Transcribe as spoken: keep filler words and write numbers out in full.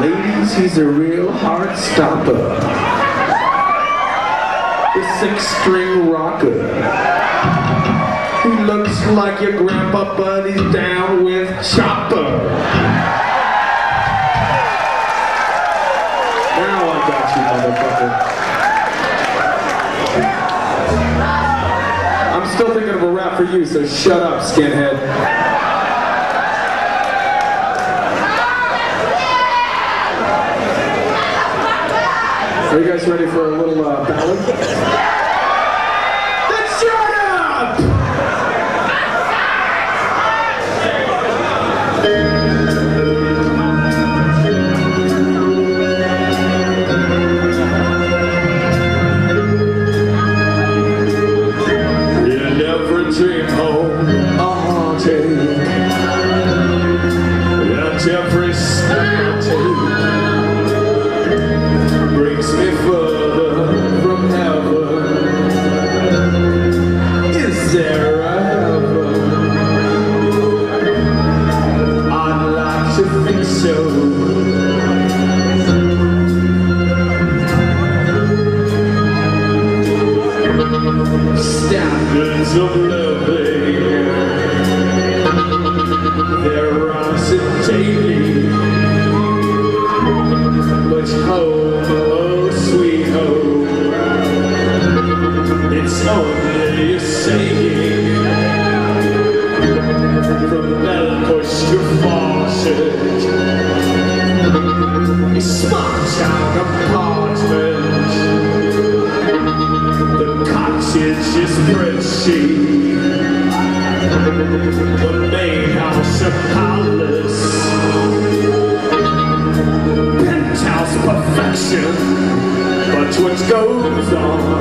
Ladies, he's a real heart stopper. The six-string rocker. He looks like your grandpa, but he's down with Chopper. Now I got you, motherfucker. I'm still thinking of a rap for you, so shut up, skinhead. Are you guys ready for a little uh, ballad? Then shut up! In every dream home, a heartache. And every step I take brings me further from heaven. Is there a heaven? I'd like to think so. Standards of living, they're rising daily. But home, oh sweet home, it's only a saying. From bell push to faucet, a small town apartment. The cottage is pretty, the main house a palace. Penthouse perfection, but what goes on